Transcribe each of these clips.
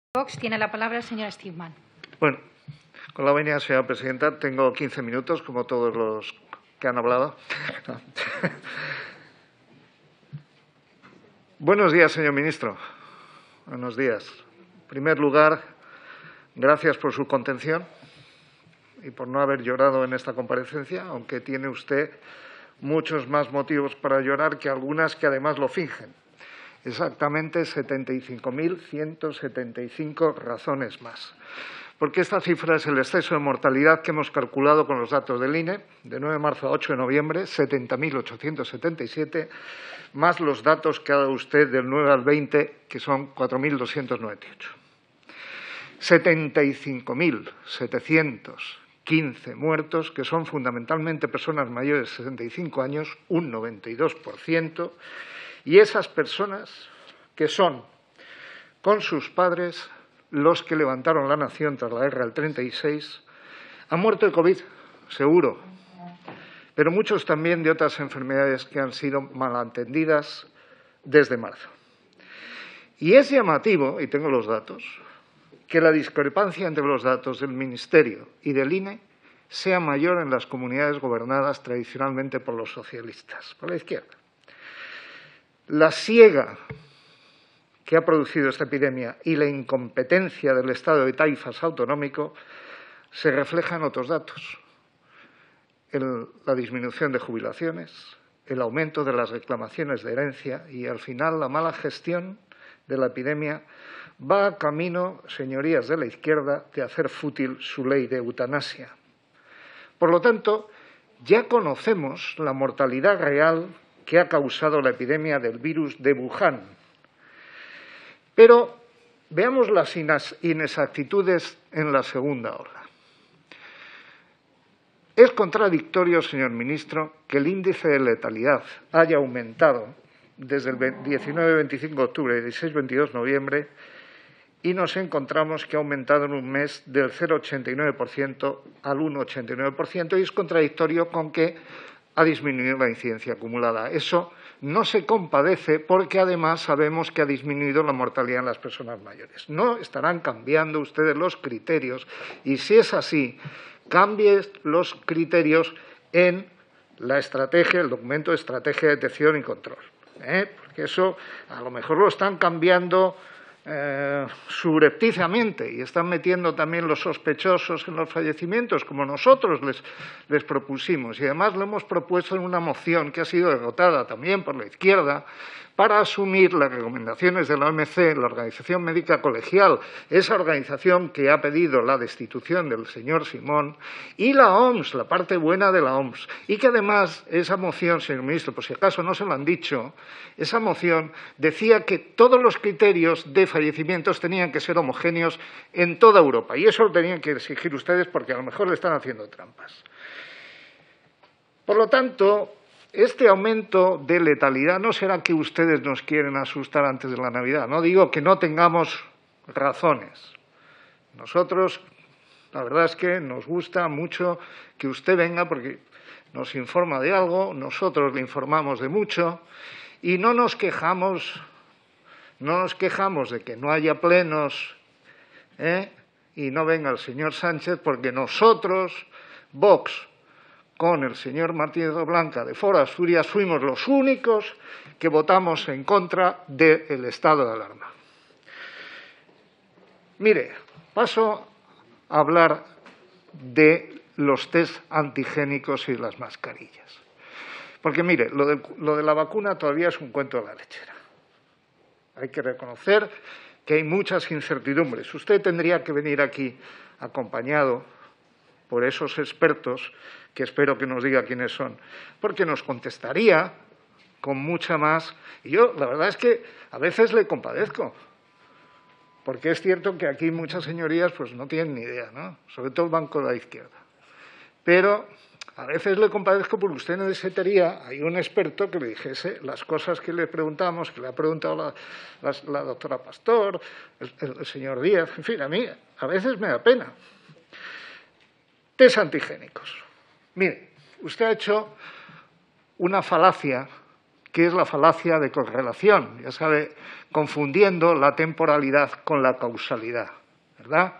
Vox tiene la palabra el señor Stigman. Bueno, con la venia, señora presidenta, tengo 15 minutos, como todos los que han hablado. Buenos días, señor ministro. Buenos días. En primer lugar, gracias por su contención y por no haber llorado en esta comparecencia, aunque tiene usted muchos más motivos para llorar que algunas que además lo fingen. Exactamente 75.175 razones más. Porque esta cifra es el exceso de mortalidad que hemos calculado con los datos del INE, de 9 de marzo a 8 de noviembre, 70.877, más los datos que ha dado usted del 9 al 20, que son 4.298. 75.715 muertos, que son fundamentalmente personas mayores de 65 años, un 92%, y esas personas que son, con sus padres, los que levantaron la nación tras la guerra del 36, han muerto de COVID, seguro, pero muchos también de otras enfermedades que han sido malentendidas desde marzo. Y es llamativo, y tengo los datos, que la discrepancia entre los datos del Ministerio y del INE sea mayor en las comunidades gobernadas tradicionalmente por los socialistas, por la izquierda. La siega que ha producido esta epidemia y la incompetencia del Estado de taifas autonómico se refleja en otros datos. La disminución de jubilaciones, el aumento de las reclamaciones de herencia y, al final, la mala gestión de la epidemia va a camino, señorías de la izquierda, de hacer fútil su ley de eutanasia. Por lo tanto, ya conocemos la mortalidad real que ha causado la epidemia del virus de Wuhan. Pero veamos las inexactitudes en la segunda ola. Es contradictorio, señor ministro, que el índice de letalidad haya aumentado desde el 19-25 de octubre y 16-22 de noviembre y nos encontramos que ha aumentado en un mes del 0,89% al 1,89%, y es contradictorio con que ha disminuido la incidencia acumulada. Eso no se compadece porque, además, sabemos que ha disminuido la mortalidad en las personas mayores. No estarán cambiando ustedes los criterios y, si es así, cambien los criterios en la estrategia, el documento de estrategia de detección y control. Porque eso a lo mejor lo están cambiando subrepticiamente y están metiendo también los sospechosos en los fallecimientos, como nosotros les propusimos. Y además lo hemos propuesto en una moción que ha sido derrotada también por la izquierda para asumir las recomendaciones de la OMC, la Organización Médica Colegial, esa organización que ha pedido la destitución del señor Simón, y la OMS, la parte buena de la OMS. Y que además esa moción, señor ministro, por si acaso no se lo han dicho, esa moción decía que todos los criterios de fallecimientos tenían que ser homogéneos en toda Europa. Y eso lo tenían que exigir ustedes porque a lo mejor le están haciendo trampas. Por lo tanto, este aumento de letalidad no será que ustedes nos quieren asustar antes de la Navidad. No digo que no tengamos razones. Nosotros, la verdad es que nos gusta mucho que usted venga porque nos informa de algo, nosotros le informamos de mucho y no nos quejamos de que no haya plenos y no venga el señor Sánchez, porque nosotros, Vox, con el señor Martínez Blanca de Foro Asturias, fuimos los únicos que votamos en contra del estado de alarma. Mire, paso a hablar de los test antigénicos y las mascarillas. Porque, mire, lo de la vacuna todavía es un cuento de la lechera. Hay que reconocer que hay muchas incertidumbres. Usted tendría que venir aquí acompañado por esos expertos, que espero que nos diga quiénes son, porque nos contestaría con mucha más. Y yo, la verdad es que a veces le compadezco, porque es cierto que aquí muchas señorías pues no tienen ni idea, ¿no? Sobre todo el banco de la izquierda. Pero a veces le compadezco porque usted necesitaría, hay un experto que le dijese las cosas que le preguntamos, que le ha preguntado la doctora Pastor, el señor Díaz, en fin, a mí a veces me da pena. Test antigénicos. Mire, usted ha hecho una falacia que es la falacia de correlación, ya sabe, confundiendo la temporalidad con la causalidad, ¿verdad?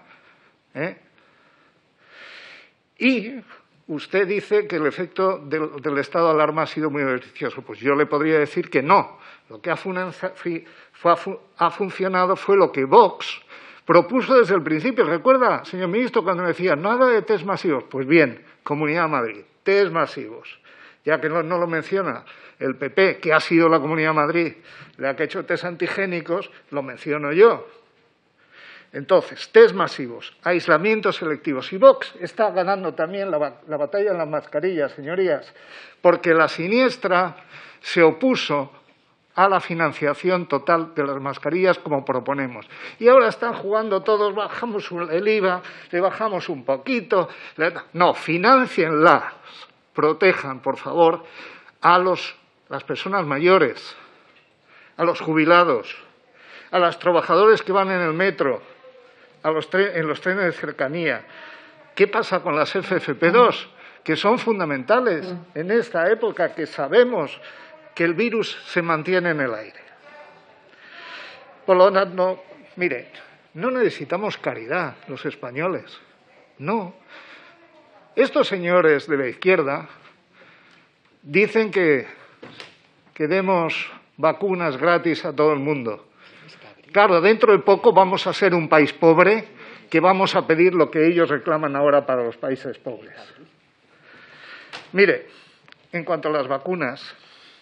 Y usted dice que el efecto del estado de alarma ha sido muy beneficioso. Pues yo le podría decir que no. Lo que ha funcionado fue lo que Vox propuso desde el principio. ¿Recuerda, señor ministro, cuando me decía nada de test masivos? Pues bien, Comunidad de Madrid, test masivos. Ya que no lo menciona el PP, que ha sido la Comunidad de Madrid la que ha hecho test antigénicos, lo menciono yo. Entonces, test masivos, aislamientos selectivos. Y Vox está ganando también la batalla en las mascarillas, señorías, porque la siniestra se opuso a la financiación total de las mascarillas como proponemos. Y ahora están jugando todos, bajamos el IVA, le bajamos un poquito. No, financienlas, protejan, por favor, a las personas mayores, a los jubilados, a los trabajadores que van en el metro, en los trenes de cercanía. ¿Qué pasa con las FFP2? Que son fundamentales en esta época que sabemos que el virus se mantiene en el aire. Por lo tanto, mire, no necesitamos caridad los españoles. No. Estos señores de la izquierda dicen que demos vacunas gratis a todo el mundo. Claro, dentro de poco vamos a ser un país pobre que vamos a pedir lo que ellos reclaman ahora para los países pobres. Mire, en cuanto a las vacunas,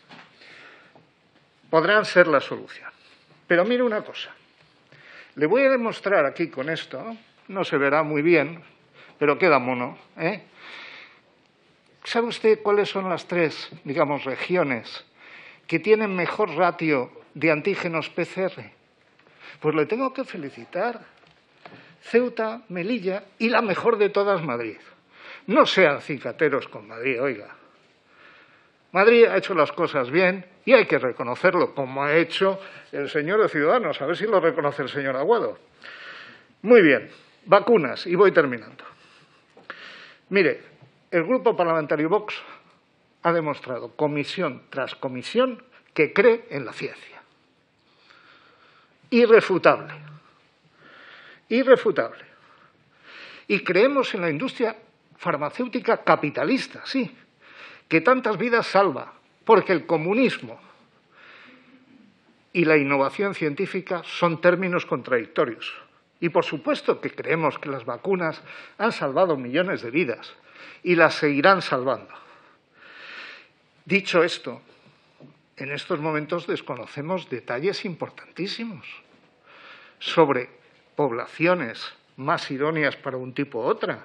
podrán ser la solución. Pero mire una cosa. Le voy a demostrar aquí con esto, no se verá muy bien, pero queda mono, ¿eh? ¿Sabe usted cuáles son las tres, digamos, regiones que tienen mejor ratio de antígenos PCR? Pues le tengo que felicitar. Ceuta, Melilla y la mejor de todas, Madrid. No sean cicateros con Madrid, oiga. Madrid ha hecho las cosas bien y hay que reconocerlo, como ha hecho el señor de Ciudadanos. A ver si lo reconoce el señor Aguado. Muy bien, vacunas, y voy terminando. Mire, el Grupo Parlamentario Vox ha demostrado, comisión tras comisión, que cree en la ciencia. Irrefutable. Irrefutable. Y creemos en la industria farmacéutica capitalista, sí, que tantas vidas salva, porque el comunismo y la innovación científica son términos contradictorios. Y por supuesto que creemos que las vacunas han salvado millones de vidas y las seguirán salvando. Dicho esto, en estos momentos desconocemos detalles importantísimos sobre poblaciones más idóneas para un tipo u otra.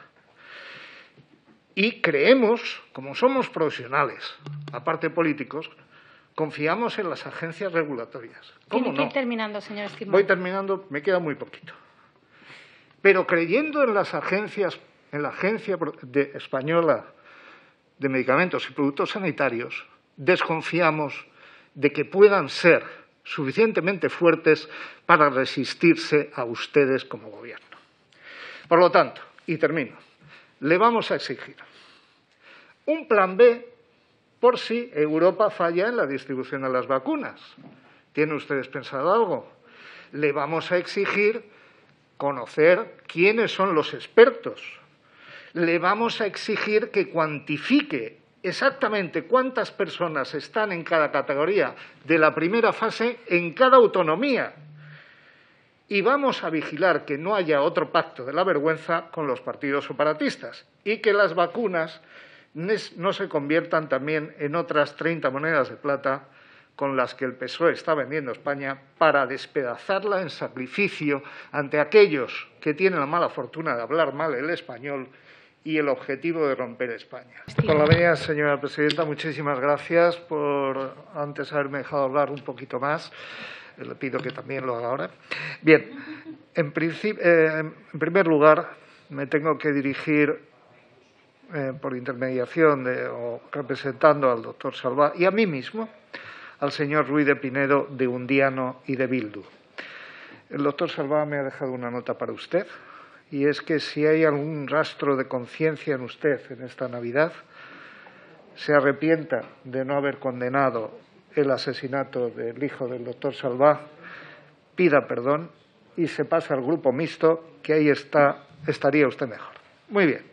Y creemos, como somos profesionales, aparte políticos, confiamos en las agencias regulatorias. ¿Cómo Tiene que no? ir terminando, señor Stigman. Voy terminando, me queda muy poquito. Pero creyendo en las agencias, en la Agencia Española de Medicamentos y Productos Sanitarios, desconfiamos de que puedan ser suficientemente fuertes para resistirse a ustedes como gobierno. Por lo tanto, y termino, le vamos a exigir un plan B por si Europa falla en la distribución de las vacunas. ¿Tienen ustedes pensado algo? Le vamos a exigir conocer quiénes son los expertos. Le vamos a exigir que cuantifique exactamente cuántas personas están en cada categoría de la primera fase en cada autonomía. Y vamos a vigilar que no haya otro pacto de la vergüenza con los partidos separatistas y que las vacunas no se conviertan también en otras 30 monedas de plata con las que el PSOE está vendiendo España para despedazarla en sacrificio ante aquellos que tienen la mala fortuna de hablar mal el español y el objetivo de romper España. Con la venia, señora presidenta, muchísimas gracias por antes haberme dejado hablar un poquito más. Le pido que también lo haga ahora. Bien, en primer lugar, me tengo que dirigir por intermediación o representando al doctor Salvá y a mí mismo, al señor Ruiz de Pinedo, de Undiano y de Bildu. El doctor Salvá me ha dejado una nota para usted, y es que si hay algún rastro de conciencia en usted en esta Navidad, se arrepienta de no haber condenado el asesinato del hijo del doctor Salvá, pida perdón y se pase al grupo mixto, que ahí estaría usted mejor. Muy bien.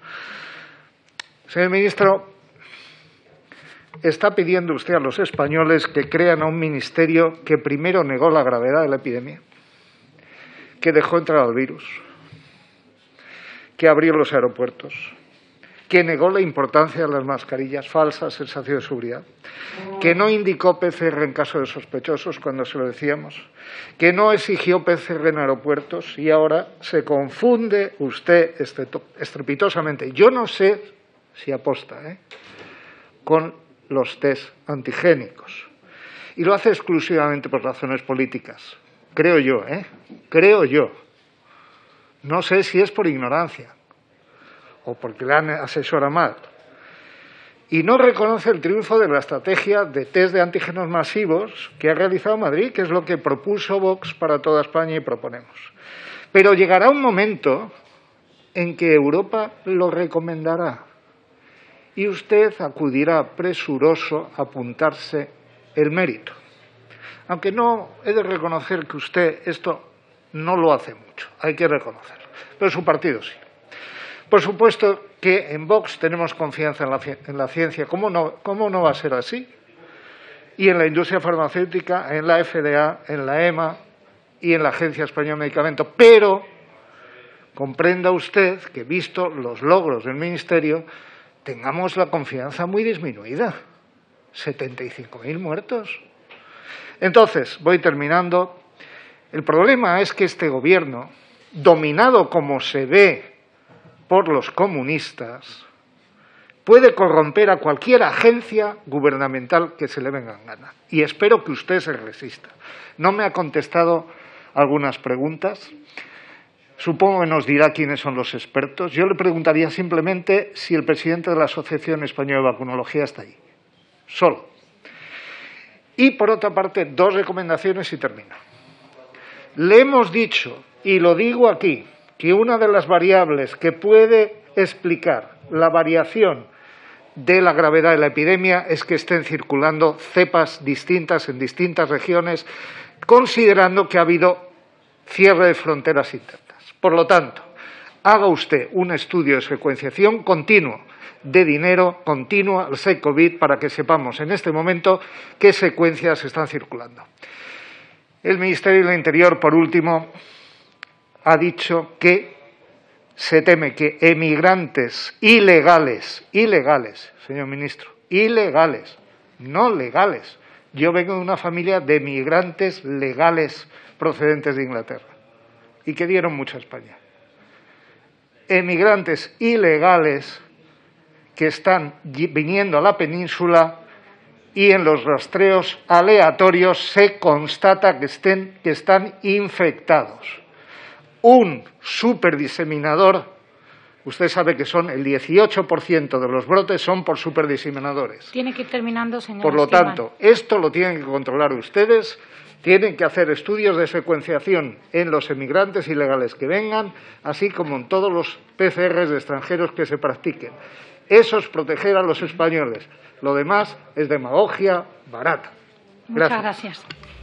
Señor ministro, está pidiendo usted a los españoles que crean a un ministerio que primero negó la gravedad de la epidemia, que dejó entrar al virus, que abrió los aeropuertos, que negó la importancia de las mascarillas, falsa sensación de seguridad, que no indicó PCR en caso de sospechosos cuando se lo decíamos, que no exigió PCR en aeropuertos y ahora se confunde usted estrepitosamente. Yo no sé si aposta con los test antigénicos y lo hace exclusivamente por razones políticas. Creo yo, creo yo. No sé si es por ignorancia o porque le han asesorado mal. Y no reconoce el triunfo de la estrategia de test de antígenos masivos que ha realizado Madrid, que es lo que propuso Vox para toda España y proponemos. Pero llegará un momento en que Europa lo recomendará y usted acudirá presuroso a apuntarse el mérito. Aunque no he de reconocer que usted esto no lo hace mucho, hay que reconocerlo, pero su partido sí. Por supuesto que en Vox tenemos confianza en la ciencia. ¿Cómo no va a ser así? Y en la industria farmacéutica, en la FDA, en la EMA y en la Agencia Española de Medicamentos. Pero comprenda usted que, visto los logros del Ministerio, tengamos la confianza muy disminuida. 75.000 muertos. Entonces, voy terminando. El problema es que este Gobierno, dominado como se ve por los comunistas, puede corromper a cualquier agencia gubernamental que se le venga en gana. Y espero que usted se resista. No me ha contestado algunas preguntas. Supongo que nos dirá quiénes son los expertos. Yo le preguntaría simplemente si el presidente de la Asociación Española de Vacunología está ahí. Solo. Y, por otra parte, dos recomendaciones y termino. Le hemos dicho, y lo digo aquí, que una de las variables que puede explicar la variación de la gravedad de la epidemia es que estén circulando cepas distintas en distintas regiones, considerando que ha habido cierre de fronteras internas. Por lo tanto, haga usted un estudio de secuenciación continuo de dinero continuo al SECOVID para que sepamos en este momento qué secuencias están circulando. El Ministerio del Interior, por último, ha dicho que se teme que emigrantes ilegales, señor ministro, ilegales, no legales. Yo vengo de una familia de emigrantes legales procedentes de Inglaterra y que dieron mucho a España. Emigrantes ilegales que están viniendo a la península y en los rastreos aleatorios se constata que están infectados. Un superdiseminador, usted sabe que son el 18% de los brotes son por superdiseminadores. Tiene que ir terminando, señor. Por lo tanto, esto lo tienen que controlar ustedes, tienen que hacer estudios de secuenciación en los emigrantes ilegales que vengan, así como en todos los PCRs de extranjeros que se practiquen. Eso es proteger a los españoles. Lo demás es demagogia barata. Muchas gracias.